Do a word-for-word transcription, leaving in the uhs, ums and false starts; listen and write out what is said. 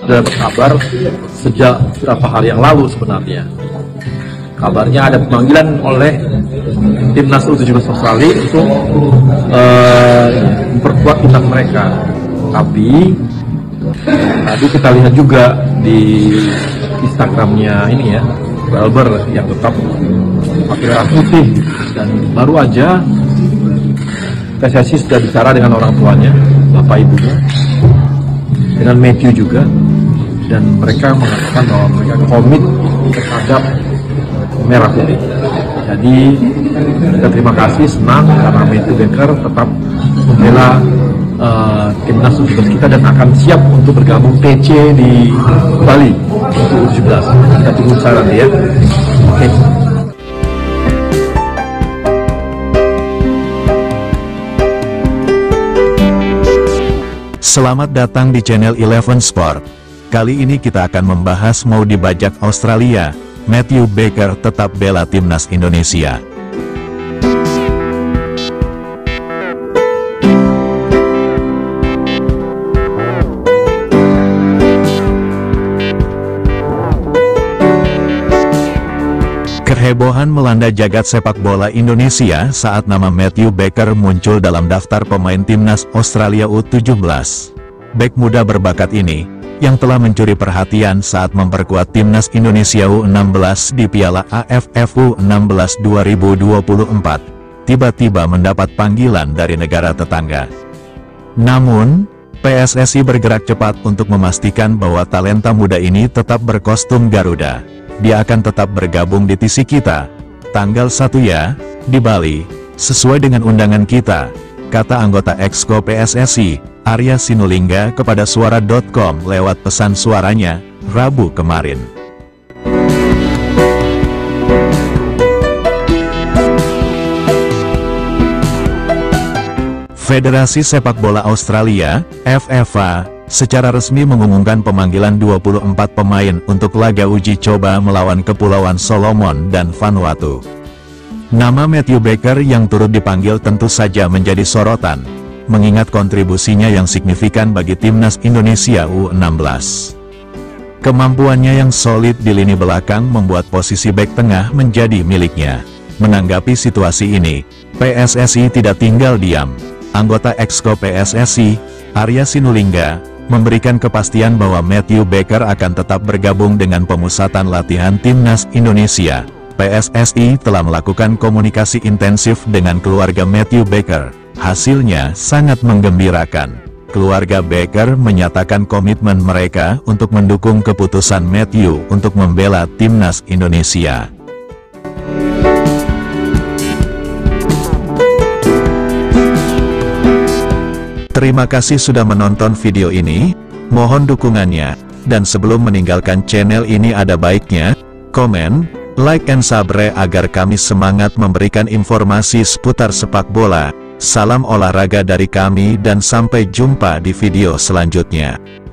sudah berkabar sejak beberapa hari yang lalu sebenarnya. Kabarnya ada pemanggilan oleh timnas U tujuh belas Australia untuk uh, memperkuat timnas mereka. Tapi tadi kita lihat juga di Instagramnya ini ya, Welber yang tetap pakai merah putih, dan baru aja P S S I sudah bicara dengan orang tuanya, bapak ibunya, dengan Matthew juga, dan mereka mengatakan bahwa mereka komit terhadap merah putih. Jadi kita terima kasih, senang karena Matthew Baker tetap membela uh, timnas U tujuh belas kita dan akan siap untuk bergabung P C di Bali untuk U tujuh belas. Kita tunggu saya nanti ya. Oke. Okay. Selamat datang di channel Eleven Sport. Kali ini kita akan membahas mau dibajak Australia, Matthew Baker tetap bela timnas Indonesia. Kehebohan melanda jagat sepak bola Indonesia saat nama Matthew Baker muncul dalam daftar pemain timnas Australia U tujuh belas. Bek muda berbakat ini, yang telah mencuri perhatian saat memperkuat timnas Indonesia U enam belas di Piala A F F U enam belas dua ribu dua puluh empat, tiba-tiba mendapat panggilan dari negara tetangga. Namun, P S S I bergerak cepat untuk memastikan bahwa talenta muda ini tetap berkostum Garuda. Dia akan tetap bergabung di T C kita, tanggal satu ya, di Bali, sesuai dengan undangan kita, kata anggota Exco P S S I, Arya Sinulinga kepada suara dot com lewat pesan suaranya, Rabu kemarin. Federasi Sepak Bola Australia, F F A, secara resmi mengumumkan pemanggilan dua puluh empat pemain untuk laga uji coba melawan Kepulauan Solomon dan Vanuatu. Nama Matthew Baker yang turut dipanggil tentu saja menjadi sorotan, mengingat kontribusinya yang signifikan bagi timnas Indonesia U enam belas. Kemampuannya yang solid di lini belakang membuat posisi bek tengah menjadi miliknya. Menanggapi situasi ini, P S S I tidak tinggal diam. Anggota Exco P S S I, Arya Sinulinga, memberikan kepastian bahwa Matthew Baker akan tetap bergabung dengan pemusatan latihan timnas Indonesia. P S S I telah melakukan komunikasi intensif dengan keluarga Matthew Baker. Hasilnya sangat menggembirakan. Keluarga Baker menyatakan komitmen mereka untuk mendukung keputusan Matthew untuk membela timnas Indonesia. Terima kasih sudah menonton video ini, mohon dukungannya, dan sebelum meninggalkan channel ini ada baiknya, komen, like and subscribe agar kami semangat memberikan informasi seputar sepak bola. Salam olahraga dari kami dan sampai jumpa di video selanjutnya.